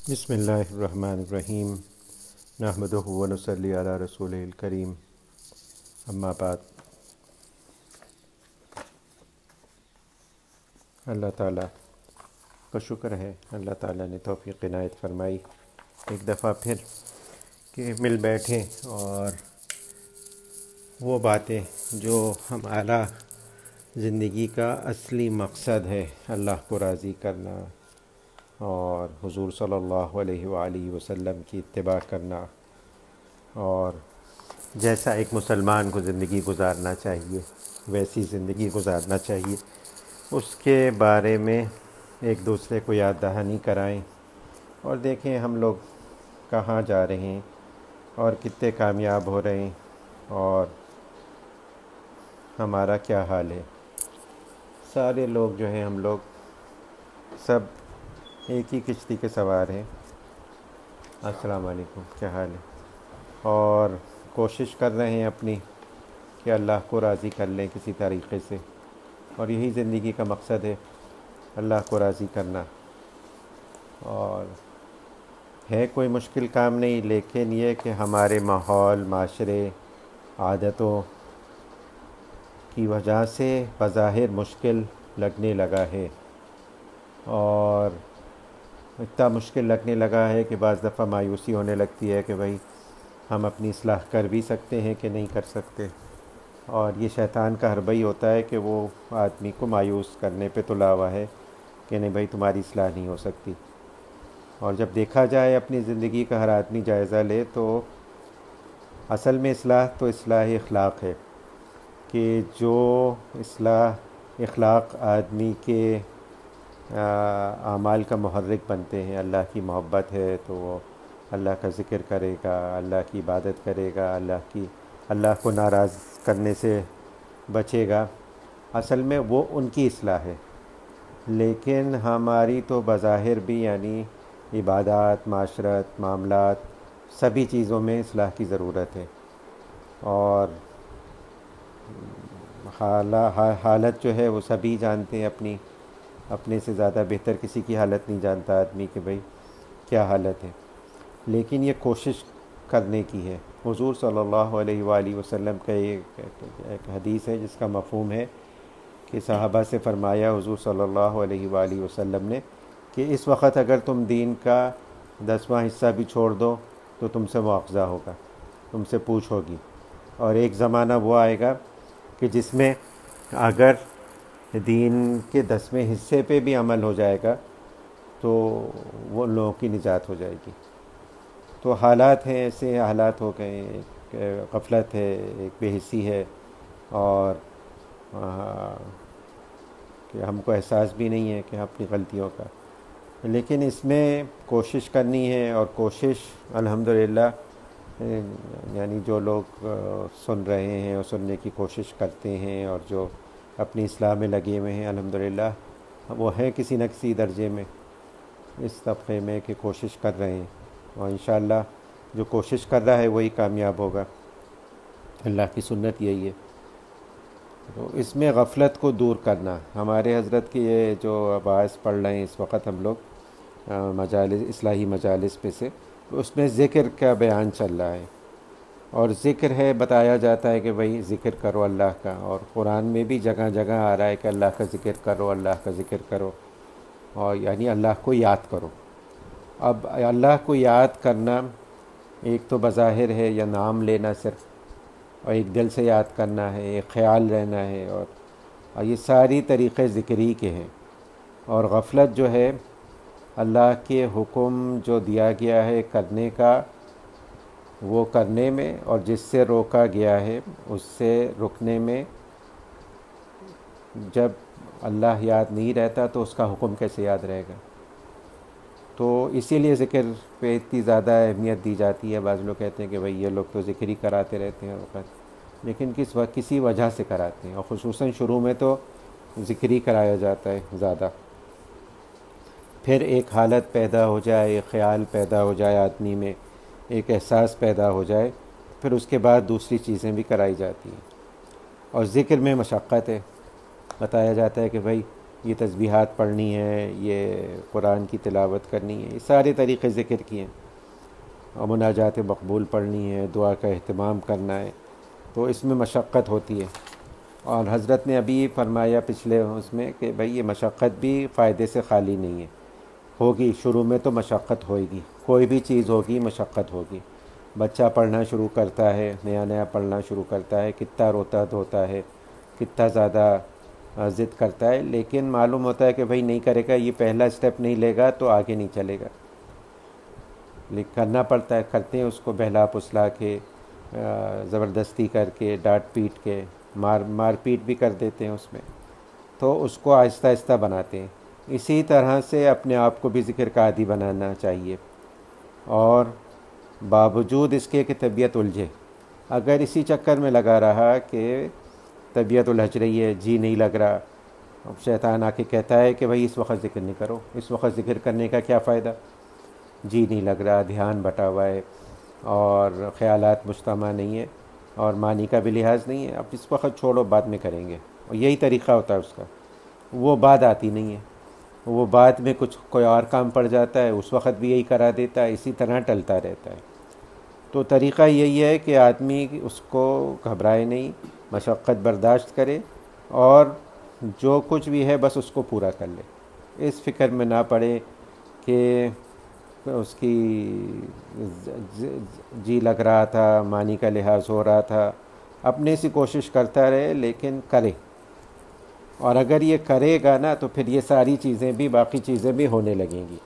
बिस्मिल्लाहिर्रहमानिर्रहीम नहमदुहु व नुसल्ली अला रसूलिल करीम अम्मा बाद। अल्लाह ताला का शुक्र है, अल्लाह ताला ने तौफ़ीक़ इनायत फ़रमाई एक दफ़ा फिर कि मिल बैठे और वो बातें जो हमारा ज़िंदगी का असली मकसद है, अल्लाह को राज़ी करना और हुज़ूर सल्लल्लाहु अलैहि वसल्लम की इत्तिबा करना और जैसा एक मुसलमान को ज़िंदगी गुजारना चाहिए वैसी ज़िंदगी गुजारना चाहिए, उसके बारे में एक दूसरे को याद दहानी कराएं और देखें हम लोग कहाँ जा रहे हैं और कितने कामयाब हो रहे हैं और हमारा क्या हाल है। सारे लोग जो हैं, हम लोग सब एक ही किश्ती के सवार हैं। अस्सलाम वालेकुम, क्या हाल है? और कोशिश कर रहे हैं अपनी कि अल्लाह को राज़ी कर लें किसी तरीक़े से, और यही ज़िंदगी का मकसद है, अल्लाह को राज़ी करना। और है कोई मुश्किल काम नहीं, लेकिन ये कि हमारे माहौल, माशरे, आदतों की वजह से बज़ाहिर मुश्किल लगने लगा है और इतना मुश्किल लगने लगा है कि बाज़ दफ़ा मायूसी होने लगती है कि भाई हम अपनी इस्लाह कर भी सकते हैं कि नहीं कर सकते। और ये शैतान का हरबा ही होता है कि वो आदमी को मायूस करने पे तुला हुआ है कि नहीं भाई तुम्हारी इस्लाह नहीं हो सकती। और जब देखा जाए अपनी ज़िंदगी का हर आदमी जायज़ा ले तो असल में इस्लाह तो इस्लाह इखलाक़ है कि जो इस्लाह इखलाक़ आदमी के आमाल का मुहर्रिक बनते हैं। अल्लाह की मोहब्बत है तो वो अल्लाह का ज़िक्र करेगा, अल्लाह की इबादत करेगा, अल्लाह को नाराज़ करने से बचेगा। असल में वो उनकी इस्लाह है, लेकिन हमारी तो बज़ाहिर भी यानी इबादत, माशरत, मामलात, सभी चीज़ों में इस्लाह की ज़रूरत है। और हालत जो है वो सभी जानते हैं अपनी, अपने से ज़्यादा बेहतर किसी की हालत नहीं जानता आदमी कि भाई क्या हालत है। लेकिन ये कोशिश करने की है। हुज़ूर सल्लल्लाहु अलैहि वसल्लम का एक हदीस है जिसका मफ़हूम है कि सहाबा से फ़रमाया हुज़ूर सल्लल्लाहु अलैहि वसल्लम ने कि इस वक्त अगर तुम दीन का 10वां हिस्सा भी छोड़ दो तो तुमसे मुआवज़ा होगा, तुमसे पूछ होगी। और एक ज़माना वो आएगा कि जिसमें अगर दीन के 10वें हिस्से पे भी अमल हो जाएगा तो वो लोगों की निजात हो जाएगी। तो हालात हैं, ऐसे हालात हो गए, एक गफलत है, एक बेहिसी है और कि हमको एहसास भी नहीं है कि अपनी गलतियों का। लेकिन इसमें कोशिश करनी है और कोशिश अल्हम्दुलिल्लाह यानी जो लोग सुन रहे हैं और सुनने की कोशिश करते हैं और जो अपनी इस्लाह में लगे हुए हैं अल्हम्दुलिल्लाह वो हैं किसी न किसी दर्जे में इस तबक़े में कि कोशिश कर रहे हैं। और इंशाअल्लाह जो कोशिश कर रहा है वही कामयाब होगा। अल्लाह की सुन्नत यही है। तो इसमें गफलत को दूर करना, हमारे हज़रत की ये जो आवाज़ पढ़ रहे हैं इस वक्त हम लोग मजालिस, इस्लाही मजालिस पे से, तो उसमें ज़िक्र का बयान चल रहा है और ज़िक्र है, बताया जाता है कि भाई ज़िक्र करो अल्लाह का। और कुरान में भी जगह जगह आ रहा है कि अल्लाह का ज़िक्र करो, अल्लाह का ज़िक्र करो, और यानी अल्लाह को याद करो। अब अल्लाह को याद करना एक तो बज़ाहिर है या नाम लेना सिर्फ, और एक दिल से याद करना है, एक ख़्याल रहना है, और ये सारी तरीक़े ज़िक्री के हैं। और गफलत जो है अल्लाह के हुक्म जो दिया गया है करने का वो करने में, और जिससे रोका गया है उससे रुकने में। जब अल्लाह याद नहीं रहता तो उसका हुक्म कैसे याद रहेगा? तो इसीलिए ज़िक्र पे इतनी ज़्यादा अहमियत दी जाती है। बाज़ लोग कहते हैं कि भाई ये लोग तो ज़िक्र ही कराते रहते हैं वक़्त, लेकिन किसी वजह से कराते हैं, और ख़ुसूसन शुरू में तो ज़िक्र ही कराया जाता है ज़्यादा। फिर एक हालत पैदा हो जाए, एक ख़्याल पैदा हो जाए आदमी में, एक एहसास पैदा हो जाए, फिर उसके बाद दूसरी चीज़ें भी कराई जाती हैं। और ज़िक्र में मशक्क़त है, बताया जाता है कि भाई ये तस्बीहात पढ़नी है, ये कुरान की तिलावत करनी है, ये सारे तरीक़े ज़िक्र किए हैं। और मुनाजात मकबूल पढ़नी है, दुआ का अहतमाम करना है, तो इसमें मशक्क़त होती है। और हज़रत ने अभी फरमाया पिछले उसमें कि भाई ये मशक्क़त भी फ़ायदे से खाली नहीं है, होगी। शुरू में तो मशक्क़त होगी, कोई भी चीज़ होगी मशक्क़त होगी। बच्चा पढ़ना शुरू करता है, नया नया पढ़ना शुरू करता है, कितना रोता धोता है, कितना ज़्यादा ज़िद करता है, लेकिन मालूम होता है कि भाई नहीं करेगा, ये पहला स्टेप नहीं लेगा तो आगे नहीं चलेगा। लेकिन करना पड़ता है, करते हैं उसको बहला फुसला के, ज़बरदस्ती करके, डांट पीट के, मार पीट भी कर देते हैं उसमें, तो उसको आहिस्ता आहिस्ता बनाते हैं। इसी तरह से अपने आप को भी ज़िक्र का आदी बनाना चाहिए। और बावजूद इसके कि तबीयत उलझे, अगर इसी चक्कर में लगा रहा कि तबीयत उलझ रही है, जी नहीं लग रहा, अब शैतान आके कहता है कि भाई इस वक्त ज़िक्र नहीं करो, इस वक्त ज़िक्र करने का क्या फ़ायदा, जी नहीं लग रहा, ध्यान बटा हुआ है और ख़यालात मुज्तमा नहीं है और मानी का भी लिहाज नहीं है, अब इस वक्त छोड़ो, बाद में करेंगे। और यही तरीक़ा होता है उसका। वो बात आती नहीं है, वो बाद में कुछ कोई और काम पड़ जाता है, उस वक्त भी यही करा देता है, इसी तरह टलता रहता है। तो तरीक़ा यही है कि आदमी उसको घबराए नहीं, मशक्क़त बर्दाश्त करे और जो कुछ भी है बस उसको पूरा कर ले। इस फ़िक्र में ना पड़े कि उसकी जी लग रहा था, मानी का लिहाज हो रहा था, अपने से कोशिश करता रहे लेकिन करे। और अगर ये करेगा ना तो फिर ये सारी चीज़ें भी, बाकी चीज़ें भी होने लगेंगी।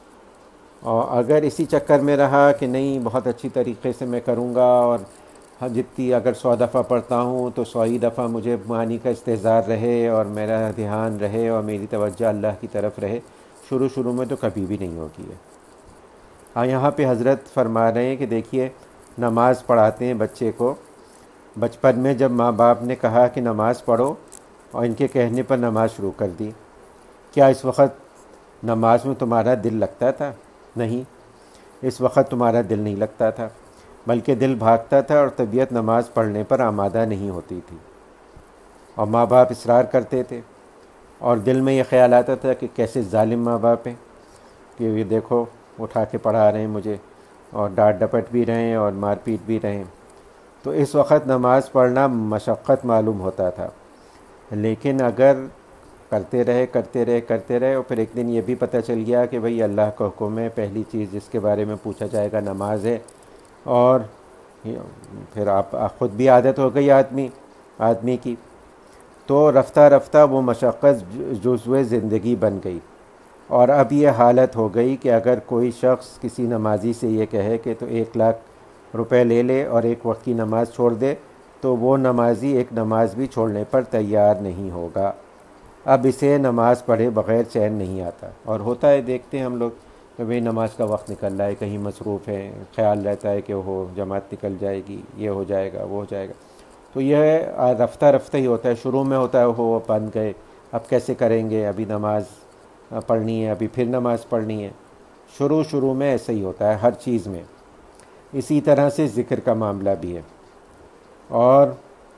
और अगर इसी चक्कर में रहा कि नहीं बहुत अच्छी तरीक़े से मैं करूँगा और हाँ जितनी अगर 100 दफ़ा पढ़ता हूँ तो 100 ही दफ़ा मुझे मानी का इस्तेज़ार रहे और मेरा ध्यान रहे और मेरी तवज्जो अल्लाह की तरफ रहे, शुरू में तो कभी भी नहीं होगी है। हाँ, यहाँ पे हज़रत फरमा रहे हैं कि देखिए, नमाज़ पढ़ाते हैं बच्चे को। बचपन में जब माँ बाप ने कहा कि नमाज़ पढ़ो और इनके कहने पर नमाज़ शुरू कर दी, क्या इस वक्त नमाज में तुम्हारा दिल लगता था? नहीं, इस वक्त तुम्हारा दिल नहीं लगता था, बल्कि दिल भागता था और तबीयत नमाज़ पढ़ने पर आमादा नहीं होती थी। और माँ बाप इसरार करते थे और दिल में ये ख्याल आता था कि कैसे जालिम माँ बाप हैं कि ये देखो उठा के पढ़ा रहे हैं मुझे और डांट डपट भी रहे हैं और मार पीट भी रहे हैं। तो इस वक्त नमाज़ पढ़ना मशक्क़त मालूम होता था, लेकिन अगर करते रहे और फिर एक दिन ये भी पता चल गया कि भाई अल्लाह का हुक्म है, पहली चीज़ जिसके बारे में पूछा जाएगा नमाज है, और फिर आप ख़ुद भी आदत हो गई आदमी की, तो रफ्ता रफ्ता वो मशक्क़त जुज़्वे ज़िंदगी बन गई। और अब ये हालत हो गई कि अगर कोई शख्स किसी नमाजी से ये कहे कि तो 1 लाख रुपए ले ले और एक वक्त की नमाज़ छोड़ दे, तो वो नमाजी एक नमाज भी छोड़ने पर तैयार नहीं होगा। अब इसे नमाज़ पढ़े बग़ैर चैन नहीं आता। और होता है, देखते हैं हम लोग कि भाई नमाज का वक्त निकल रहा है, कहीं मसरूफ़ है, ख्याल रहता है कि हो जमात निकल जाएगी, ये हो जाएगा वो हो जाएगा। तो यह रफ्ता रफ्ता ही होता है। शुरू में होता है हो बन गए, अब कैसे करेंगे, अभी नमाज पढ़नी है, अभी फिर नमाज़ पढ़नी है। शुरू में ऐसा ही होता है हर चीज़ में। इसी तरह से ज़िक्र का मामला भी है। और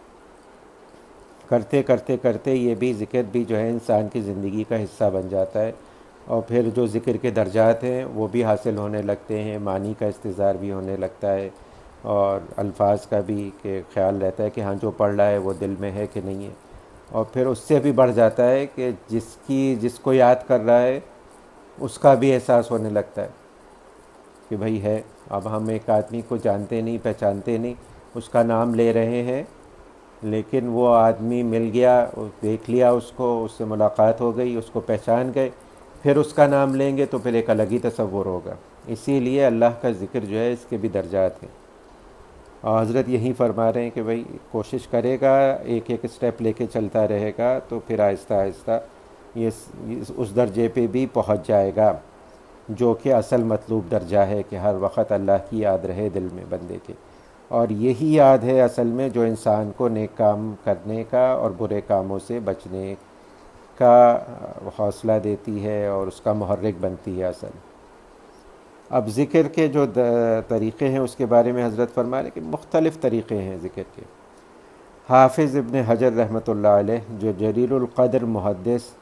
करते ये भी ज़िक्र भी जो है इंसान की ज़िंदगी का हिस्सा बन जाता है। और फिर जो ज़िक्र के दर्जात हैं वो भी हासिल होने लगते हैं, मानी का इस्तेज़ार भी होने लगता है और अल्फाज का भी कि ख्याल रहता है कि हाँ जो पढ़ रहा है वो दिल में है कि नहीं है। और फिर उससे भी बढ़ जाता है कि जिसको याद कर रहा है उसका भी एहसास होने लगता है कि भाई है। अब हम एक आदमी को जानते नहीं, पहचानते नहीं, उसका नाम ले रहे हैं, लेकिन वो आदमी मिल गया, देख लिया उसको, उससे मुलाकात हो गई, उसको पहचान गए, फिर उसका नाम लेंगे तो फिर एक अलग ही तसव्वुर होगा। इसीलिए अल्लाह का ज़िक्र जो है इसके भी दर्जात हैं। और हज़रत यही फरमा रहे हैं कि भाई कोशिश करेगा, एक स्टेप लेके चलता रहेगा तो फिर आहिस्ता आहिस्ता ये उस दर्जे पे भी पहुंच जाएगा जो कि असल मतलूब दर्जा है कि हर वक्त अल्लाह की याद रहे दिल में बंदे के। और यही याद है असल में जो इंसान को नेक काम करने का और बुरे कामों से बचने का हौसला देती है और उसका मुहर्रिक बनती है असल। अब ज़िक्र के जो तरीक़े हैं उसके बारे में हज़रत फरमा रहे कि मुख्तलिफ़ तरीक़े हैं ज़िक्र के। हाफिज़ इब्न हजर रहमतुल्लाह अलैह जो जलीलुल क़द्र मुहद्दिस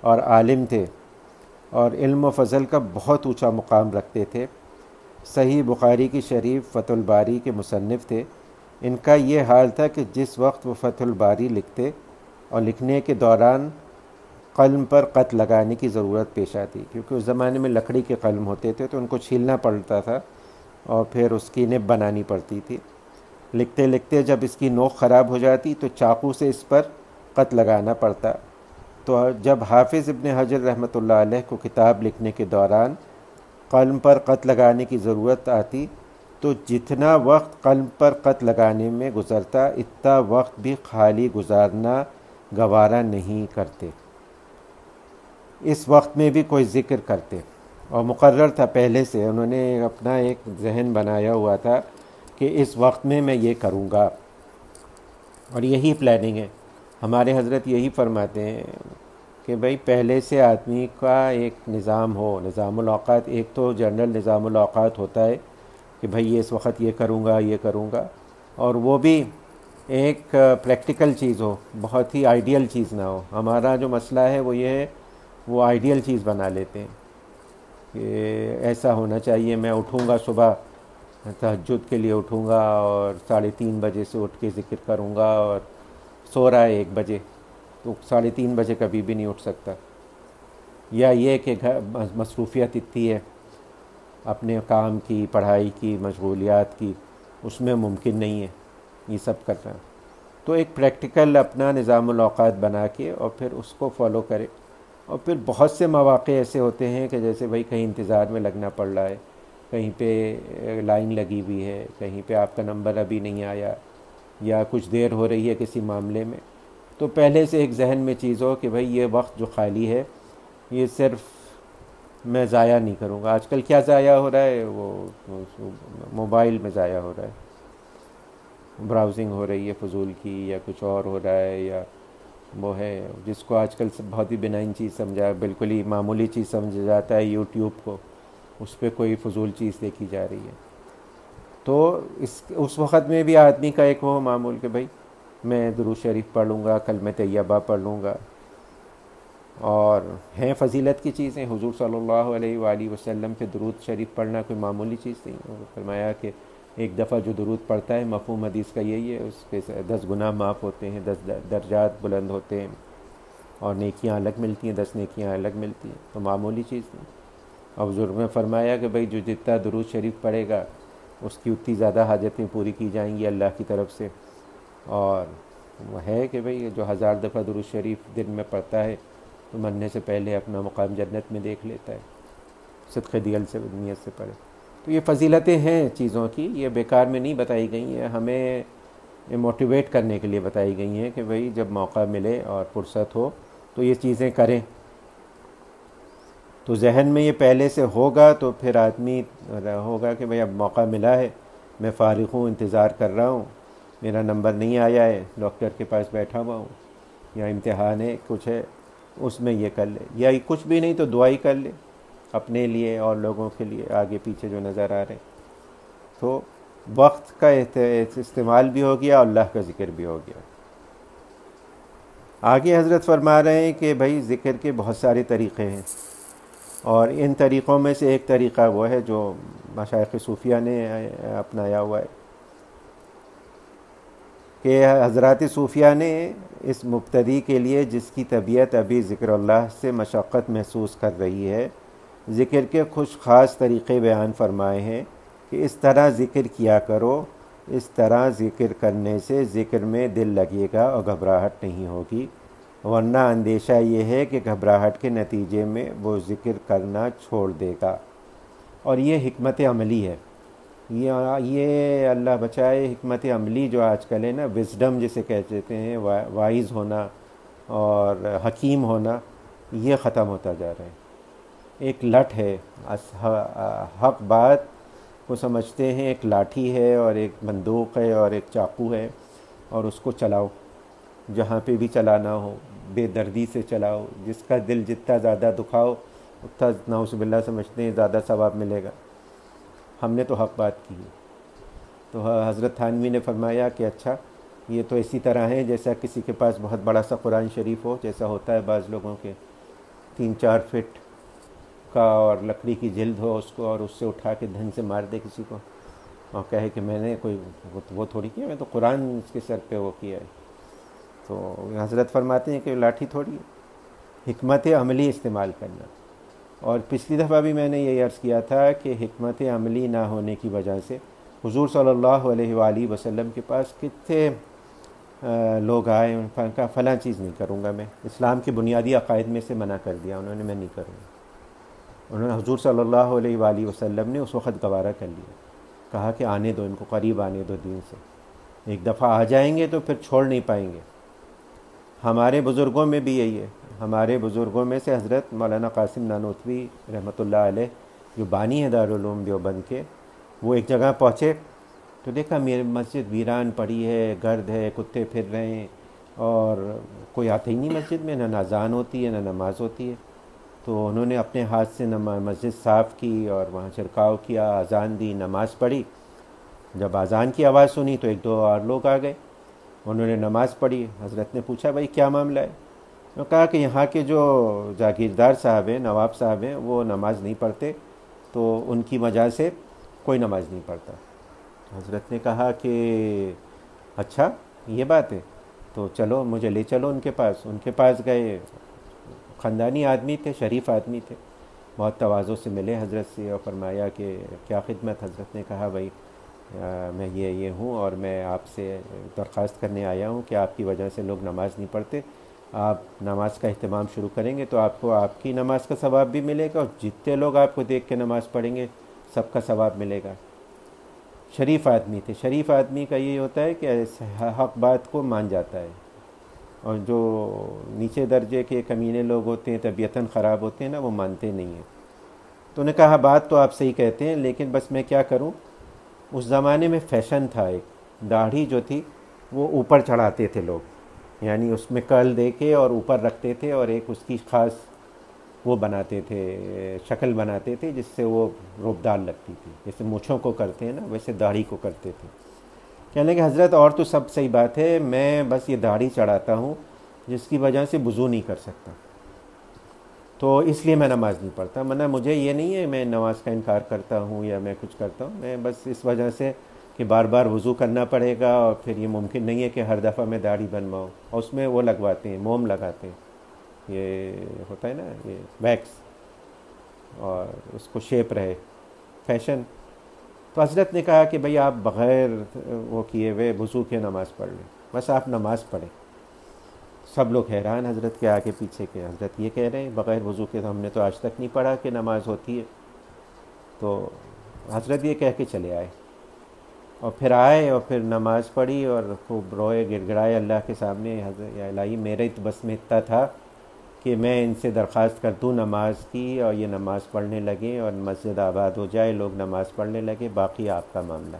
और आलिम थे और इल्म व फ़ज़ल का बहुत ऊंचा मुकाम रखते थे। सही बुखारी की शरीफ फ़तहुल बारी के मुसन्निफ़ थे। इनका ये हाल था कि जिस वक्त वो फ़तहुल बारी लिखते और लिखने के दौरान कलम पर क़त लगाने की ज़रूरत पेश आती, क्योंकि उस ज़माने में लकड़ी के कलम होते थे तो उनको छीलना पड़ता था और फिर उसकी निब बनानी पड़ती थी। लिखते लिखते जब इसकी नोक ख़राब हो जाती तो चाकू से इस पर क़त लगाना पड़ता। तो जब हाफिज़ इब्न हजर रहमतुल्लाह अलैह को किताब लिखने के दौरान कलम पर क़त लगाने की ज़रूरत आती तो जितना वक्त कलम पर क़त लगाने में गुज़रता इतना वक्त भी खाली गुजारना गवारा नहीं करते। इस वक्त में भी कोई ज़िक्र करते और मुकर्रर था, पहले से उन्होंने अपना एक जहन बनाया हुआ था कि इस वक्त में मैं ये करूँगा, और यही प्लानिंग है। हमारे हज़रत यही फरमाते हैं कि भाई पहले से आदमी का एक निज़ाम हो, निज़ामुल औक़ात। एक तो जनरल निज़ामुल औक़ात होता है कि भाई ये इस वक्त ये करूँगा ये करूँगा, और वो भी एक प्रैक्टिकल चीज़ हो, बहुत ही आइडियल चीज़ ना हो। हमारा जो मसला है वो ये है, वो आइडियल चीज़ बना लेते हैं कि ऐसा होना चाहिए। मैं उठूँगा सुबह तहज्जुद के लिए उठूँगा और 3:30 बजे से उठ के ज़िक्र करूँगा, और सो रहा है 1 बजे तो 3:30 बजे कभी भी नहीं उठ सकता। या ये कि घर मसरूफ़ियत इतनी है अपने काम की, पढ़ाई की, मशगूलियात की, उसमें मुमकिन नहीं है ये सब करना। तो एक प्रैक्टिकल अपना निज़ामुल औक़ात बना के और फिर उसको फॉलो करें। और फिर बहुत से मौक़े ऐसे होते हैं कि जैसे भाई कहीं इंतज़ार में लगना पड़ रहा है, कहीं पे लाइन लगी हुई है, कहीं पे आपका नंबर अभी नहीं आया, या कुछ देर हो रही है किसी मामले में, तो पहले से एक जहन में चीज़ हो कि भाई ये वक्त जो खाली है ये सिर्फ मैं ज़ाया नहीं करूँगा। आजकल क्या ज़ाया हो रहा है, वो मोबाइल में ज़ाया हो रहा है, ब्राउजिंग हो रही है फजूल की, या कुछ और हो रहा है, या वो है जिसको आजकल सब बहुत ही बेनाइन चीज़ समझा, बिल्कुल ही मामूली चीज़ समझा जाता है यूट्यूब को, उस पर कोई फजूल चीज़ देखी जा रही है। तो उस वक़्त में भी आदमी का एक वो मामूल कि भाई मैं दुरूद शरीफ पढ़ लूँगा, कलमे तैयबा पढ़ लूँगा, और हैं फ़जीलत की चीज़ें। हुज़ूर सल्लल्लाहु अलैहि वसल्लम पे दुरूद शरीफ पढ़ना कोई मामूली चीज़ नहीं। फरमाया कि एक दफ़ा जो दुरूद पढ़ता है, मफ़हूम हदीस का यही है, उसके 10 गुनाह माफ़ होते हैं, 10 दर्जात बुलंद होते हैं, और नेकियां अलग मिलती हैं, 10 नेकियां अलग मिलती हैं। तो मामूली चीज़ नहीं। और बुज़ुर्ग ने फरमाया कि भाई जो जितना दुरूद शरीफ पढ़ेगा उसकी उतनी ज़्यादा हाजतें पूरी की जाएंगी अल्लाह की तरफ से। और वह है कि भाई जो 1000 दफ़ा दुरूद शरीफ दिन में पढ़ता है तो मरने से पहले अपना मुकाम जन्नत में देख लेता है, सिद्क़ दिल से, नीयत से पढ़े। तो ये फ़जीलतें हैं चीज़ों की, ये बेकार में नहीं बताई गई हैं, हमें मोटिवेट करने के लिए बताई गई हैं कि भाई जब मौका मिले और फुर्सत हो तो ये चीज़ें करें। तो जहन में ये पहले से होगा तो फिर आदमी होगा कि भाई अब मौका मिला है, मैं फ़ारिग़ हूँ, इंतज़ार कर रहा हूँ, मेरा नंबर नहीं आया है, डॉक्टर के पास बैठा हुआ हूँ, या इम्तिहान है कुछ है, उसमें ये कर ले, या कुछ भी नहीं तो दुआई कर ले अपने लिए और लोगों के लिए आगे पीछे जो नज़र आ रहे हैं। तो वक्त का इस्तेमाल भी हो गया और अल्लाह का ज़िक्र भी हो गया। आगे हज़रत फरमा रहे हैं कि भाई ज़िक्र के बहुत सारे तरीक़े हैं, और इन तरीक़ों में से एक तरीक़ा वो है जो मशाइख़ सूफ़िया ने अपनाया हुआ है कि हज़रात सूफ़िया ने इस मुब्तदी के लिए जिसकी तबीयत अभी ज़िक्रुल्लाह से मशक्क़त महसूस कर रही है, ज़िक्र के खुश ख़ास तरीक़े बयान फरमाए हैं कि इस तरह ज़िक्र किया करो, इस तरह ज़िक्र करने से ज़िक्र में दिल लगेगा और घबराहट नहीं होगी, वरना अंदेशा ये है कि घबराहट के नतीजे में वो ज़िक्र करना छोड़ देगा। और ये हिकमत अमली है, ये अल्लाह बचाए, हिकमत अमली जो आजकल है ना, विज़डम जिसे कहते हैं, वाइज़ होना और हकीम होना, ये ख़त्म होता जा रहा है। एक लठ है, हक़ बात को समझते हैं, एक लाठी है और एक बंदूक है और एक चाकू है, और उसको चलाओ जहाँ पे भी चलाना हो, बेदर्दी से चलाओ, जिसका दिल जितना ज़्यादा दुखाओ उतना नाउज़ुबिल्लाह समझते हैं ज़्यादा सवाब मिलेगा। हमने तो हक़ बात की। तो हज़रत थानवी ने फरमाया कि अच्छा, ये तो इसी तरह है जैसा किसी के पास बहुत बड़ा सा कुरान शरीफ हो, जैसा होता है बाज़ लोगों के, 3-4 फीट का और लकड़ी की जिल्द हो उसको, और उससे उठा के धन से मार दे किसी को और कहे कि मैंने कोई वो थोड़ी किया, मैं तो कुरान उसके सर पे वो किया है। तो हज़रत फरमाते हैं कि लाठी थोड़ी है, हिकमत अमली इस्तेमाल करना। और पिछली दफ़ा भी मैंने ये अर्ज़ किया था कि हिकमत अमली ना होने की वजह से हुज़ूर सल्लल्लाहु अलैहि वसल्लम के पास कितने लोग आए, उन्होंने कहा फ़लाँ चीज़ नहीं करूँगा मैं, इस्लाम के बुनियादी अकायद में से मना कर दिया उन्होंने, मैं नहीं करूँगा। उन्होंने हुज़ूर सल्लल्लाहु अलैहि वसल्लम ने उस वक़्त गवारा कर लिया, कहा कि आने दो इनको, करीब आने दो दीन से, एक दफ़ा आ जाएंगे तो फिर छोड़ नहीं पाएंगे। हमारे बुज़ुर्गों में भी यही है। हमारे बुज़ुर्गों में से हज़रत मौलाना कासिम नानोतवी रहमतुल्लाह अलैह जो बानी है दारुल उलूम देवबंद के, वो एक जगह पहुँचे तो देखा मेरी मस्जिद वीरान पड़ी है, गर्द है, कुत्ते फिर रहे हैं और कोई आता ही नहीं मस्जिद में, ना अज़ान होती है ना नमाज़ होती है। तो उन्होंने अपने हाथ से मस्जिद साफ़ की और वहाँ छिड़काव किया, अज़ान दी, नमाज़ पढ़ी। जब अज़ान की आवाज़ सुनी तो 1-2 और लोग आ गए, उन्होंने नमाज़ पढ़ी। हज़रत ने पूछा भाई क्या मामला है? तो कहा कि यहाँ के जो जागीरदार साहब हैं, नवाब साहब हैं, वो नमाज़ नहीं पढ़ते, तो उनकी वजह से कोई नमाज़ नहीं पढ़ता। तो हज़रत ने कहा कि अच्छा ये बात है, तो चलो मुझे ले चलो उनके पास। उनके पास गए, ख़ानदानी आदमी थे, शरीफ आदमी थे, बहुत तवाज़ो से मिले हज़रत से और फरमाया कि क्या खिदमत। हज़रत ने कहा भाई मैं ये हूँ और मैं आपसे दरख्वास्त करने आया हूँ कि आपकी वजह से लोग नमाज़ नहीं पढ़ते, आप नमाज का अहतमाम शुरू करेंगे तो आपको आपकी नमाज का सवाब भी मिलेगा और जितने लोग आपको देख के नमाज़ पढ़ेंगे सबका सवाब मिलेगा। शरीफ आदमी थे। शरीफ आदमी का ये होता है कि हक बात को मान जाता है, और जो नीचे दर्जे के कमीने लोग होते हैं, तबीयतन ख़राब होते हैं ना, वो मानते नहीं हैं। तो उन्होंने कहा बात तो आप सही कहते हैं, लेकिन बस मैं क्या करूं। उस ज़माने में फ़ैशन था, एक दाढ़ी जो थी वो ऊपर चढ़ाते थे लोग, यानी उसमें कर्ल दे के और ऊपर रखते थे और एक उसकी ख़ास वो बनाते थे, शक्ल बनाते थे जिससे वो रोबदार लगती थी। जैसे मूँछों को करते हैं ना, वैसे दाढ़ी को करते थे। कहने लगे हज़रत और तो सब सही बात है, मैं बस ये दाढ़ी चढ़ाता हूँ जिसकी वजह से वज़ू नहीं कर सकता, तो इसलिए मैं नमाज़ नहीं पढ़ता। मना मुझे ये नहीं है मैं नमाज का इनकार करता हूँ या मैं कुछ करता हूँ, मैं बस इस वजह से कि बार बार वज़ू करना पड़ेगा और फिर ये मुमकिन नहीं है कि हर दफ़ा मैं दाढ़ी बनवाऊँ। और उसमें वो लगवाते हैं, मोम लगाते हैं, ये होता है ना ये वैक्स, और उसको शेप रहे, फैशन। तो हज़रत ने कहा कि भाई आप बग़ैर वो किए हुए वज़ू के नमाज़ पढ़ लें, बस आप नमाज़ पढ़ें। सब लोग हैरान हज़रत के आगे पीछे के, हज़रत ये कह रहे हैं बग़ैर वज़ू के, तो हमने तो आज तक नहीं पढ़ा कि नमाज़ होती है। तो हज़रत ये कह के चले आए और फिर आए और फिर नमाज़ पढ़ी और खूब रोए गिड़गिड़ाए अल्लाह के सामने। हज़रत या इलाही मेरे तो बस में इतना था कि मैं इनसे दरख्वास्त कर दूँ नमाज की, और ये नमाज़ पढ़ने लगे और मस्जिद आबाद हो जाए, लोग नमाज़ पढ़ने लगे, बाकी आपका मामला।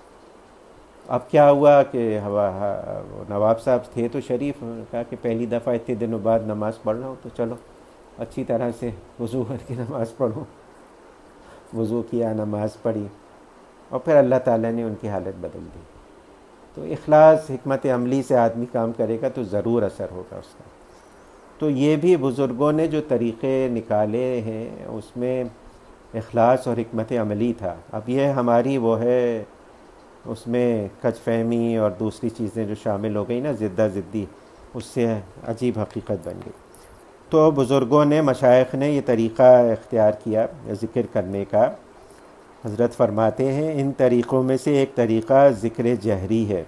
अब क्या हुआ कि नवाब साहब थे तो शरीफ, उन्होंने कहा कि पहली दफ़ा इतने दिनों बाद नमाज़ पढ़ रहा हूँ तो चलो अच्छी तरह से वज़ू करके नमाज़ पढ़ो। वज़ू किया, नमाज़ पढ़ी, और फिर अल्लाह ताला ने उनकी हालत बदल दी। तो इखलास हिकमत अमली से आदमी काम करेगा तो ज़रूर असर होगा उसका। तो ये भी बुज़ुर्गों ने जो तरीक़े निकाले हैं उसमें इखलास और हिकमत अमली था। अब यह हमारी वो है, उसमें कच फहमी और दूसरी चीज़ें जो शामिल हो गई ना, ज़िद्दा ज़िद्दी, उससे अजीब हकीकत बन गई। तो बुज़ुर्गों ने, मशाइख़ ने ये तरीक़ा इख्तियार किया ज़िक्र करने का। हज़रत फरमाते हैं इन तरीक़ों में से एक तरीक़ा ज़िक्र जहरी है,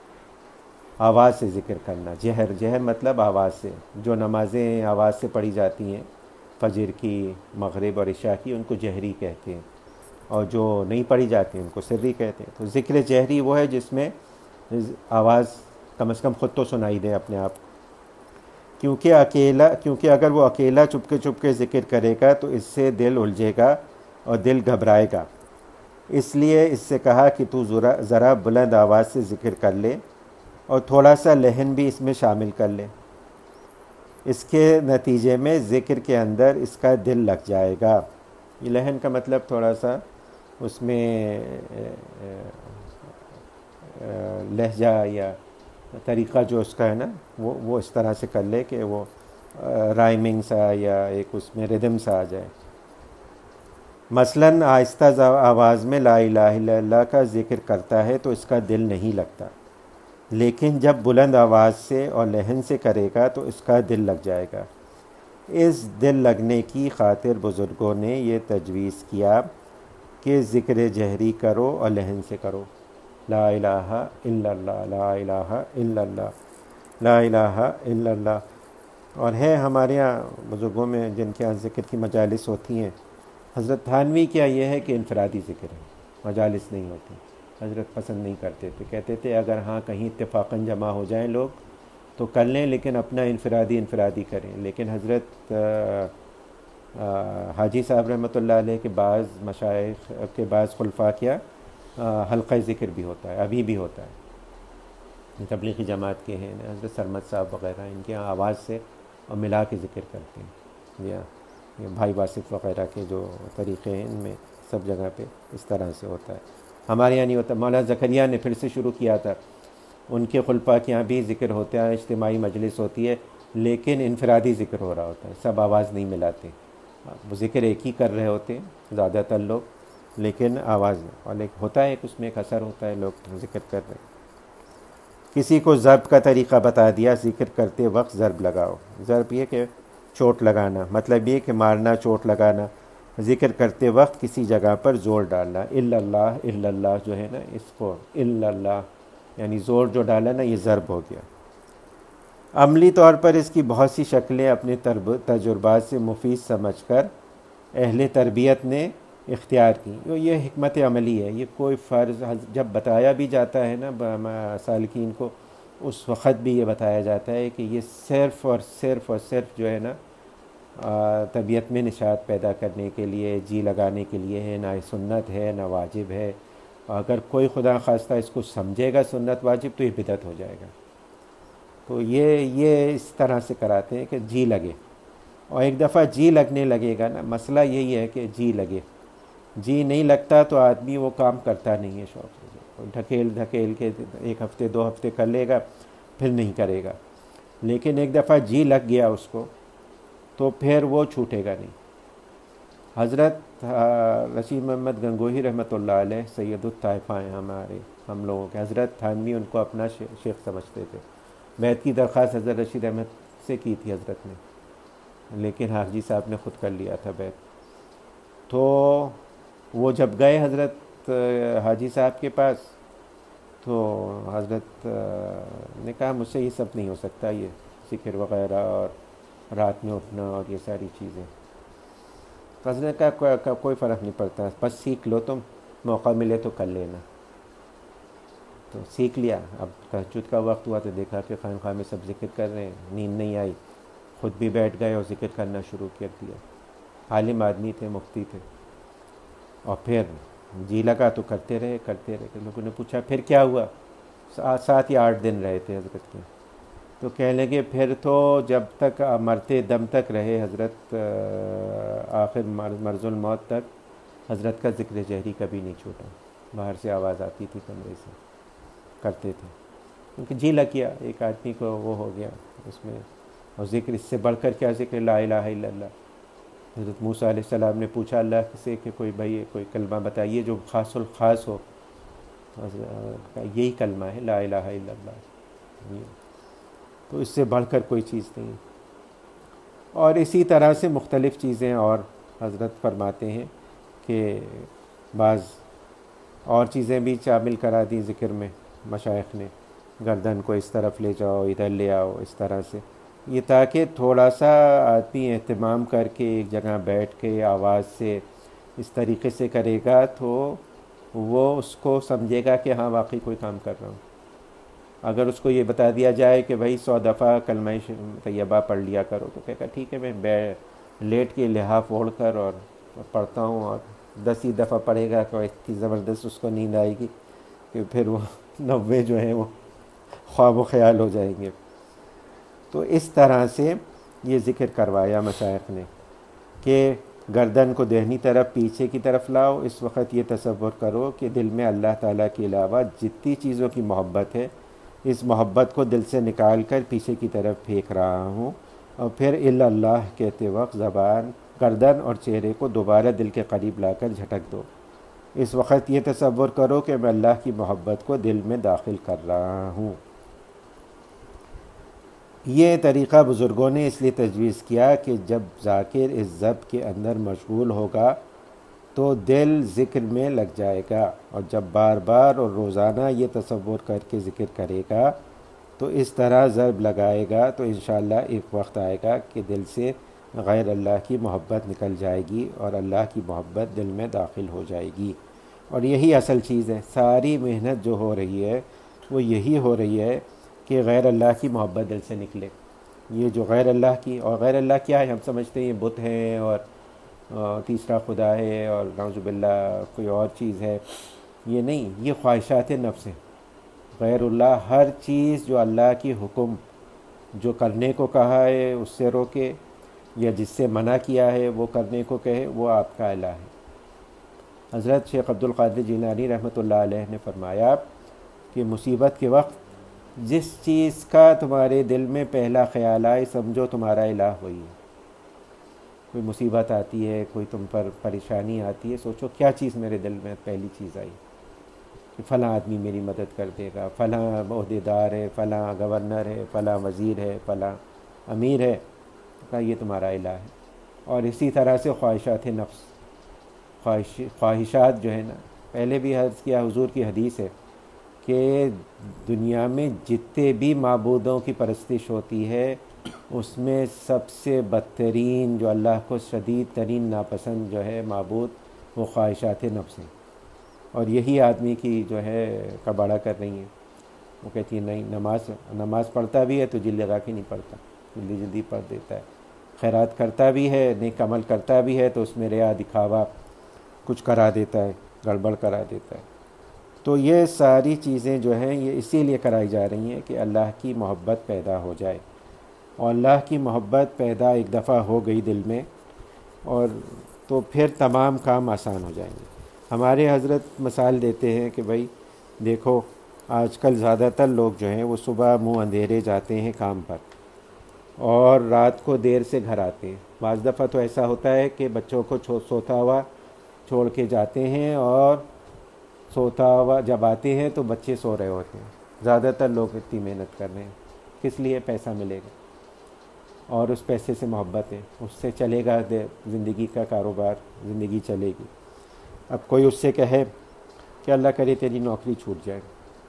आवाज़ से ज़िक्र करना। जहर मतलब आवाज़ से। जो नमाज़ें आवाज़ से पढ़ी जाती हैं, फ़जर की, मग़रिब और इशा की, उनको जहरी कहते हैं, और जो नहीं पढ़ी जाती उनको सिर्री कहते हैं। तो ज़िक्र जहरी वो है जिसमें आवाज़ कम से कम ख़ुद तो सुनाई दे अपने आप, क्योंकि अगर वो अकेला चुपके ज़िक्र करेगा तो इससे दिल उलझेगा और दिल घबराएगा। इसलिए इससे कहा कि तू ज़रा बुलंद आवाज़ से ज़िक्र कर ले और थोड़ा सा लहन भी इसमें शामिल कर ले। इसके नतीजे में ज़िक्र के अंदर इसका दिल लग जाएगा। ये लहन का मतलब थोड़ा सा उसमें लहजा या तरीक़ा जो उसका है ना, वो इस तरह से कर ले कि वो राइमिंग सा या एक उसमें रिदम सा आ जाए। मसलन आहिस्ता आवाज़ में ला इलाहा इल्लल्लाह का ज़िक्र करता है तो इसका दिल नहीं लगता, लेकिन जब बुलंद आवाज़ से और लहन से करेगा तो इसका दिल लग जाएगा। इस दिल लगने की खातिर बुज़ुर्गों ने ये तजवीज़ किया कि ज़िक्र जहरी करो और लहन से करो, ला इलाहा इल्लल्लाह, ला इलाहा इल्लल्लाह, ला इलाहा इल्लल्लाह। और है हमारे यहाँ बुज़ुर्गों में जिनके यहाँ ज़िक्र की मजालिस होती हैं, हज़रत थानवी क्या ये है कि इनफरादी ज़िक्र है, मजालिस नहीं होती। हज़रत पसंद नहीं करते थे, कहते थे अगर हाँ कहीं इत्तेफाकन जमा हो जाएं लोग तो कर लें, लेकिन अपना इनफरादी करें। लेकिन हज़रत हाजी साहब रहमतुल्लाह अलैह के बाज़ मशाइख के बाज़ खुलफा क्या हल्का ज़िक्र भी होता है, अभी भी होता है। तबलीगी जमात के हैं हज़रत सरमद साहब वग़ैरह, इनके यहाँ आवाज़ से और मिला के ज़िक्र करते हैं, या भाई वासिफ वग़ैरह के जो तरीक़े हैं इनमें सब जगह पे इस तरह से होता है। हमारे यहाँ नहीं होता। मौलाना ज़करिया ने फिर से शुरू किया था, उनके खुलफा के यहाँ भी ज़िक्र होता है, इज्तिमाई मजलिस होती है, लेकिन इनफरादी ज़िक्र हो रहा होता है, सब आवाज़ नहीं मिलाते, वो ज़िक्र एक ही कर रहे होते हैं ज़्यादातर लोग, लेकिन आवाज़ और एक होता है, उसमें एक असर होता है, लोग ज़िक्र कर रहे हैं। किसी को ज़रब का तरीक़ा बता दिया, ज़िक्र करते वक्त ज़रब लगाओ। ज़रब ये कि चोट लगाना, मतलब ये कि मारना, चोट लगाना। ज़िक्र करते वक्त किसी जगह पर ज़ोर डालना, इल्लल्लाह इल्लल्लाह जो है ना, इसको इल्लल्लाह यानी ज़ोर जो डाला ना, ये ज़रब हो गया। अमली तौर पर इसकी बहुत सी शक्लें अपने तजुर्बात से मुफीद समझकर अहले तरबियत ने इख्तियार की। ये हिकमत अमली है, ये कोई फ़र्ज़ जब बताया भी जाता है ना सालिकीन को, उस वक़्त भी ये बताया जाता है कि ये सिर्फ़ और सिर्फ़ जो है ना तबीयत में निशात पैदा करने के लिए, जी लगाने के लिए है, ना सुन्नत है ना वाजिब है। अगर कोई खुदा खास्ता इसको समझेगा सुन्नत वाजिब तो ये बिदअत हो जाएगा। तो ये इस तरह से कराते हैं कि जी लगे, और एक दफ़ा जी लगने लगेगा ना, मसला यही है कि जी लगे। जी नहीं लगता तो आदमी वो काम करता नहीं है शौक़ से, ढकेल के 1 हफ़्ते 2 हफ़्ते कर लेगा, फिर नहीं करेगा। लेकिन एक दफ़ा जी लग गया उसको तो फिर वो छूटेगा नहीं। हज़रत रशीद मोहम्मद गंगोही रहमतुल्लाह अलैह सैयदुत ताइफ़ा हैं हमारे, हम लोगों के। हज़रत थानवी उनको अपना शेख समझते थे। बैत की दरख्वास्त हज़रत रशीद अहमद से की थी हज़रत ने, लेकिन हाजी साहब ने ख़ुद कर लिया था बैत। तो वो जब गए हज़रत हाजी साहब के पास, तो हज़रत ने कहा मुझसे ये सब नहीं हो सकता, ये ज़िक्र वग़ैरह और रात में उठना और ये सारी चीज़ें। तो हज़रत ने कहा कोई फ़र्क नहीं पड़ता, बस सीख लो, तुम मौका मिले तो कर लेना। तो सीख लिया। अब तहज्जुद का वक्त हुआ तो देखा कि खानक़ाह में सब ज़िक्र कर रहे हैं, नींद नहीं आई, ख़ुद भी बैठ गए और ज़िक्र करना शुरू कर दिया। आलिम आदमी थे, मुफ्ती थे, और फिर जी लगा तो करते रहे। लोगों ने पूछा फिर क्या हुआ? 7 या 8 दिन रहे थे हज़रत के। तो कहने लगे फिर तो जब तक मरते दम तक रहे हज़रत, आखिर मर्ज़ुल मौत तक हज़रत का ज़िक्र जहरी कभी नहीं छूटा। बाहर से आवाज़ आती थी, कमरे से करते थे, क्योंकि जी लग गया, एक आदमी को वो हो गया उसमें। और ज़िक्र इससे बढ़कर क्या ज़िक्र, ला इलाहा इल्लल्लाह। हज़रत मूसा अलैहिस्सलाम ने पूछा अल्लाह से कि कोई कलमा बताइए जो ख़ासुल ख़ास हो। यही कलमा है, ला इलाहा इल्लल्लाह। तो इससे बढ़कर कोई चीज़ नहीं। और इसी तरह से मुख्तलिफ़ चीज़ें और हज़रत फरमाते हैं कि बाज़ और चीज़ें भी शामिल करा दी ज़िक्र में मशाइख ने, गर्दन को इस तरफ ले जाओ, इधर ले आओ, इस तरह से, ये ताकि थोड़ा सा आदमी एहतमाम करके एक जगह बैठ के आवाज़ से इस तरीक़े से करेगा तो वो उसको समझेगा कि हाँ वाकई कोई काम कर रहा हूँ। अगर उसको ये बता दिया जाए कि भाई 100 दफ़ा कलमा तैयबा पढ़ लिया करो, तो कहेगा ठीक है, मैं लेट के लिहाफ ओढ़ कर और पढ़ता हूँ, और 10 ही दफ़ा पढ़ेगा तो इतनी ज़बरदस्त उसको नींद आएगी कि फिर वो 90 जो है वो ख्वाब ख़याल हो जाएंगे। तो इस तरह से ये ज़िक्र करवाया मशाइख ने कि गर्दन को देहनी तरफ, पीछे की तरफ लाओ। इस वक्त ये तसव्वुर करो कि दिल में अल्लाह ताला के अलावा जितनी चीज़ों की मोहब्बत है, इस मोहब्बत को दिल से निकाल कर पीछे की तरफ फेंक रहा हूँ, और फिर इल्लल्लाह कहते वक्त ज़बान, गर्दन और चेहरे को दोबारा दिल के करीब लाकर झटक दो। इस वक्त ये तसव्वुर करो कि मैं अल्लाह की मोहब्बत को दिल में दाखिल कर रहा हूँ। ये तरीक़ा बुज़ुर्गों ने इसलिए तजवीज़ किया कि जब ज़ाकिर इस ज़ब्त के अंदर मशगूल होगा तो दिल ज़िक्र में लग जाएगा, और जब बार बार और रोज़ाना ये तसव्वुर करके ज़िक्र करेगा तो इस तरह ज़र्ब लगाएगा तो इंशाअल्लाह एक वक्त आएगा कि दिल से गैर अल्लाह की मोहब्बत निकल जाएगी और अल्लाह की मोहब्बत दिल में दाखिल हो जाएगी। और यही असल चीज़ है। सारी मेहनत जो हो रही है वो यही हो रही है कि गैर अल्लाह की मोहब्बत दिल से निकले। ये जो गैर अल्लाह की, और गैर अल्लाह क्या है, हम समझते हैं ये बुत हैं और तीसरा खुदा है और नाउज़ुबिल्लाह कोई और चीज़ है। ये नहीं, ये ख्वाहिशात नफ्स है। गैरुल्लाह हर चीज़ जो अल्लाह की हुक्म जो करने को कहा है उससे रोके, या जिससे मना किया है वो करने को कहे, वो आपका इलाह है। हज़रत शेख अब्दुल क़ादिर जिलानी रहमतुल्लाह अलैह ने फरमाया कि मुसीबत के वक्त जिस चीज़ का तुम्हारे दिल में पहला ख्याल आए समझो तुम्हारा इलाह वही है। कोई मुसीबत आती है, कोई तुम पर परेशानी आती है, सोचो क्या चीज़ मेरे दिल में पहली चीज़ आई कि फ़लाँ आदमी मेरी मदद कर देगा, फ़लाँ ओहदेदार है, फ़लाँ गवर्नर है, फ़लाँ वज़ीर है, फ़लाँ अमीर है, का ये तुम्हारा इलाह है। और इसी तरह से ख्वाहिशात नफ्स, ख्वाहिशात जो है ना, पहले भी अर्ज़ किया, हुजूर की हदीस है कि दुनिया में जितने भी माबूदों की परस्तिश होती है उसमें सबसे बदतरीन जो अल्लाह को शदीद तरीन नापसंद जो है माबूद, वो ख्वाहिशात नफ्स हैं। और यही आदमी की जो है कबाड़ा कर रही हैं। वो कहती है नहीं, नमाज पढ़ता भी है तो जिल लगा के नहीं पढ़ता, जल्दी जल्दी पढ़ देता है। खैरात करता भी है, नेक अमल करता भी है तो उसमें रिया दिखावा कुछ करा देता है, गड़बड़ करा देता है। तो ये सारी चीज़ें जो हैं ये इसीलिए कराई जा रही हैं कि अल्लाह की मोहब्बत पैदा हो जाए। और अल्लाह की मोहब्बत पैदा एक दफ़ा हो गई दिल में और तो फिर तमाम काम आसान हो जाएंगे। हमारे हज़रत मिसाल देते हैं कि भाई देखो, आजकल ज़्यादातर लोग जो हैं वो सुबह मुँह अंधेरे जाते हैं काम पर और रात को देर से घर आते हैं। बाज़ दफ़ा तो ऐसा होता है कि बच्चों को सोता हुआ छोड़ के जाते हैं और सोता हुआ जब आते हैं तो बच्चे सो रहे होते हैं। ज़्यादातर लोग इतनी मेहनत कर रहे हैं, किस लिए? पैसा मिलेगा और उस पैसे से मोहब्बत है, उससे चलेगा ज़िंदगी का कारोबार, ज़िंदगी चलेगी। अब कोई उससे कहे कि अल्लाह करे तेरी नौकरी छूट जाए,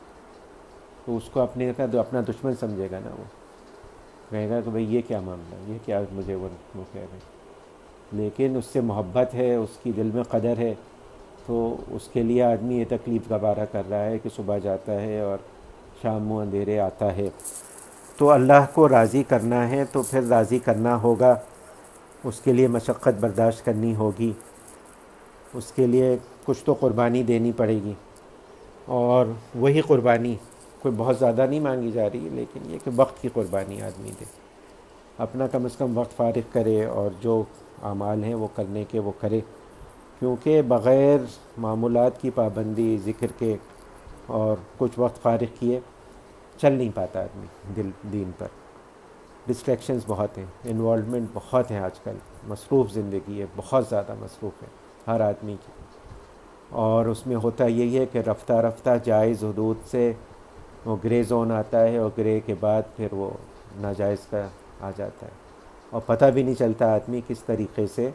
तो उसको अपने का अपना दुश्मन समझेगा ना। वो कहेगा कि भाई ये क्या मामला, ये क्या मुझे वो कह रहे। लेकिन उससे मोहब्बत है, उसकी दिल में क़दर है, तो उसके लिए आदमी ये तकलीफ़ गवारा कर रहा है कि सुबह जाता है और शाम मुँह अंधेरे आता है। तो अल्लाह को राज़ी करना है तो फिर राज़ी करना होगा, उसके लिए मशक्क़त बर्दाश्त करनी होगी, उसके लिए कुछ तो क़ुरबानी देनी पड़ेगी। और वही क़ुरबानी कोई बहुत ज़्यादा नहीं मांगी जा रही है, लेकिन ये कि वक्त की क़ुरबानी आदमी दे, अपना कम से कम वक्त फ़ारिग करे और जो आमाल हैं वो करने के वो करे। क्योंकि बग़ैर मामूलात की पाबंदी, ज़िक्र के और कुछ वक्त फ़ारिग किए चल नहीं पाता आदमी दीन पर। डिस्ट्रैक्शंस बहुत हैं, इन्वॉल्वमेंट बहुत है आजकल, मसरूफ़ ज़िंदगी है, बहुत ज़्यादा मसरूफ़ है हर आदमी की। और उसमें होता यही है कि रफ्ता रफ्ता जायज़ हदूद से वो ग्रे जोन आता है और ग्रे के बाद फिर वो नाजायज़ का आ जाता है और पता भी नहीं चलता आदमी किस तरीक़े से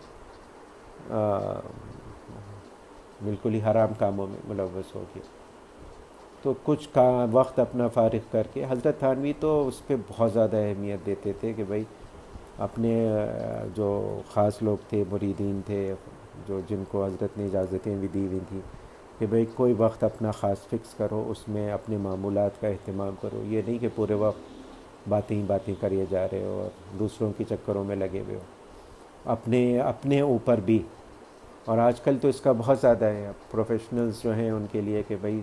बिल्कुल ही हराम कामों में मुलव्वस हो गया। तो कुछ का वक्त अपना फ़ारिग करके, हज़रत थानवी तो उस पर बहुत ज़्यादा अहमियत देते थे कि भाई अपने जो ख़ास लोग थे, मुरीदीन थे, जो जिनको हज़रत ने इजाज़तें भी दी हुई थी कि भाई कोई वक्त अपना ख़ास फ़िक्स करो, उसमें अपने मामूलात का अहतमाम करो। ये नहीं कि पूरे वक्त बातें ही बातें करिए जा रहे हो और दूसरों के चक्करों में लगे हुए हो, अपने ऊपर भी। और आजकल तो इसका बहुत ज़्यादा है, प्रोफेशनल्स जो हैं उनके लिए कि भाई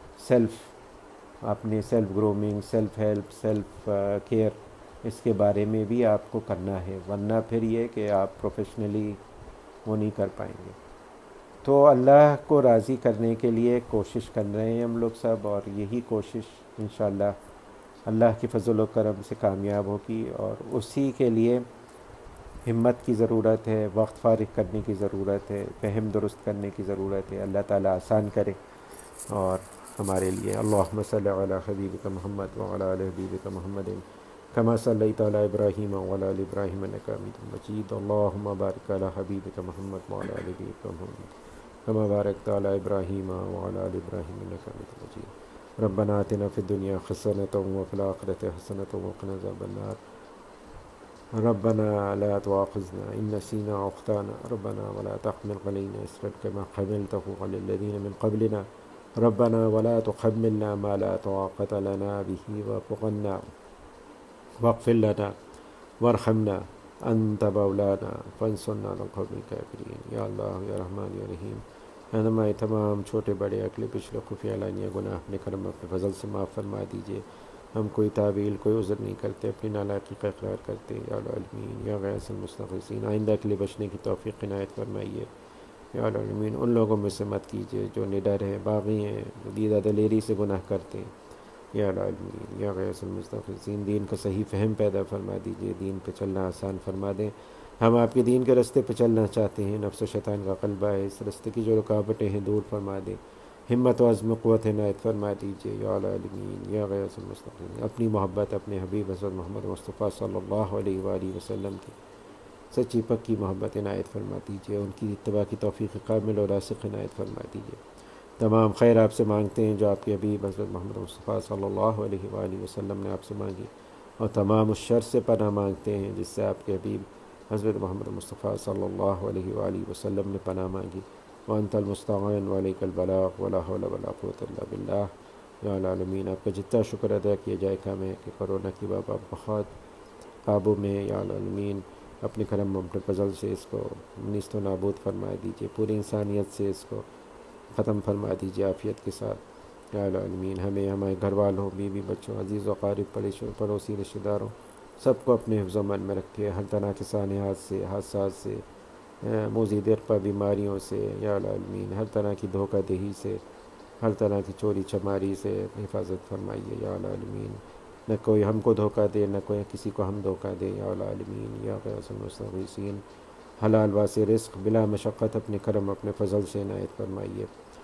अपने self grooming, self help, self care, इसके बारे में भी आपको करना है, वरना फिर ये कि आप प्रोफेशनली वो नहीं कर पाएंगे। तो अल्लाह को राज़ी करने के लिए कोशिश कर रहे हैं हम लोग सब, और यही कोशिश इंशाअल्लाह अल्लाह के फजल व करम से कामयाब होगी। और उसी के लिए हिम्मत की ज़रूरत है, वक्त फ़ारिग करने की ज़रूरत है, फ़हम दुरुस्त करने की ज़रूरत है। अल्लाह ताला आसान करे और हमारे लिए। अल्लाहुम्मा सल्लि अला हबीबिका मुहम्मद व अला आलि हबीबिका मुहम्मदिन कमा सल्लैता अला इब्राहीम व अला आलि इब्राहीम इन्नका हमीदुम मजीद। अल्लाहुम्मा बारिक अला हबीबिका मुहम्मद व अला आलि हबीबिका मुहम्मद कमा बारकता अला इब्राहीम व अला आलि इब्राहीम इन्नका हमीदुम मजीद। रब्बना आतिना फिद दुनिया हसनतन व फिल आखिरति हसनतन व क़िना अज़ाबन्नार। रब्बना ला तुआख़िज़ना इन नसीना औ अख़्ताना रब्बना वला तहमिल अलैना इसरन कमा हमलतहु अलल लज़ीना मिन क़ब्लिना रब्बना वला तुहम्मिलना मा ला ताक़त लना बिही वाअफ़ु अन्ना वग़फ़िर लना वरहमना अंत मौलाना फंसुरना अलल क़ौमिल काफ़िरीन। या अल्लाह या रहमान या रहीम, हमारे तमाम छोटे बड़े अगले पिछले खुफिया लानिया गुनाह अपने करम अपने फजल से माफ़ फरमा दीजिए। हम कोई तावील कोई उज़्र नहीं करते, अपनी नालायकी का इक़रार करते। या आलमीन या गैसल मुस्तग़ीसीन, आइंदा के लिए बचने की तौफ़ीक़ इनायत फरमाइए। या आलमीन, उन लोगों में से मत कीजिए जो निडर हैं, बागी हैं, जो दीदा दलेरी से गुनाह करते हैं। या आलमीन या गैसल मुस्तग़ीसीन, दीन का सही फ़हम पैदा फरमा दीजिए, दीन पर चलना आसान फरमा दें। हम आपके दीन के रास्ते पर चलना चाहते हैं, नफ्स व शैतान का ग़लबा है, इस रास्ते की जो रुकावटें हैं दूर फरमा दें। हिम्मत व अज़्म क़ुव्वत इनायत फरमा दीजिए। या आलमीन या गैसल मुस्तक़ीम, अपनी मोहब्बत अपने हबीब हज़रत मोहम्मद मुस्तफ़ा सल्लल्लाहु अलैहि वसल्लम की सच्ची पक्की मोहब्बत इनायत फरमा दीजिए। उनकी इत्तबा की तौफ़ीक़ कामिल और रासिख़ इनायत फरमा दीजिए। तमाम खैर आपसे मांगते हैं जो आपके हबीब हज़रत मोहम्मद मुस्तफ़ा सल्लल्लाहु अलैहि वसल्लम ने आपसे मांगी, और तमाम उस शर से पनाह मांगते हैं जिससे आपके हबीब हज़रत मोहम्मद मुस्तफ़ा सल्लल्लाहु अलैहि वसल्लम ने पनाह मांगी। व अंतल मुस्तआन व अलैकल बलाग़ वला हौला वला क़ुव्वता इल्ला बिल्लाह। या आलमीन, आपका जितना शुक्र अदा किया जाए कम है कि कोरोना की वबा बहुत काबू में है। या आलमीन, अपने करम अपने फजल से इसको निस्त व नाबूद फरमा दीजिए, पूरी इंसानियत से इसको ख़त्म फरमा दीजिए आफ़ियत के साथ। या आलमीन, हमें हमारे घर वालों बीवी बच्चों अज़ीज़ व क़ारिब पड़ोसी रिश्तेदारों सबको अपने हिफ्ज़ व अमन में रखे, हर तरह के सानियात से हादसात से मोज़ी दिरपा बीमारियों से। या आलमीन, हर तरह की धोखा दही से, हर तरह की चोरी चमारी से हिफाजत फरमाइए। या आलमीन, न कोई हमको धोखा दे, न कोई किसी को हम धोखा दे। या आलमीन या गैसल मुस्तग़ीसीन, हलाल वासे रिज़्क़ बिला मशक्क़त अपने करम अपने फजल से इनायत फरमाइए।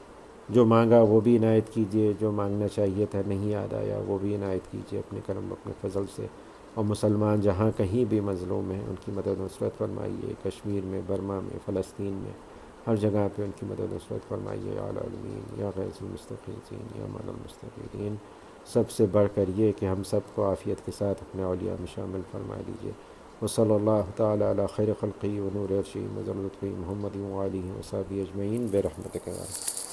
जो मांगा वो भी इनायत कीजिए, जो मांगना चाहिए था नहीं याद आया वो भी इनायत कीजिए अपने करम अपने फजल से। और मुसलमान जहाँ कहीं भी मज़लूम हैं उनकी मदद नुसरत फरमाइए, कश्मीर में, बर्मा में, फ़लस्तीन में, हर जगह पे उनकी मदद नुसरत फरमाइए। या आलमीन या गैसल मुस्तक़ीम या मानल मुस्तक़ीम, सबसे बढ़कर ये कि हम सबको आफ़ियत के साथ अपने औलिया में शामिल फरमा दीजिए। व सल्लल्लाहु तआला अला खैर ख़ल्क़िही व नूर अर्शिही व ज़र्रतिही मुहम्मदिन व आलिहि व सहबिही अजमईन बिरहमतिका।